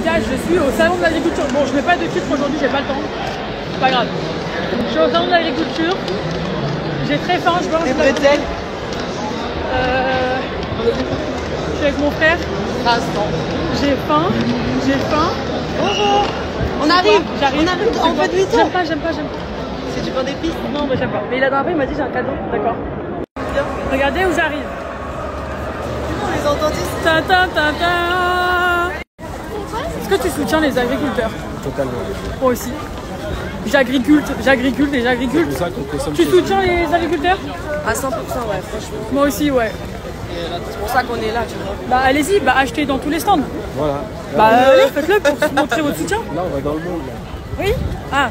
Gars, je suis au salon de l'agriculture. Bon, je mets pas de titre aujourd'hui, j'ai pas le temps. C'est pas grave. Je suis au salon de l'agriculture. J'ai très faim, je pense. Des bretelles. Je suis avec mon frère. J'ai faim. Bonjour. On arrive. J'arrive. On arrive. On fait demi-tour. J'aime pas. C'est du pain d'épices. Non, mais j'aime pas. Mais il a dans la il m'a dit j'ai un cadeau. D'accord. Regardez où j'arrive. On les a entendus. Ta ta ta ta. Est-ce que tu soutiens les agriculteurs? Totalement. Moi aussi. J'agriculte. Tu soutiens les agriculteurs? À 100%, ouais, franchement. Moi aussi, ouais. C'est pour ça qu'on est là, tu vois. Bah allez-y, bah achetez dans tous les stands. Voilà. Bah allez, faites-le pour montrer votre soutien. Là, on va dans le monde. Là. Oui. Ah.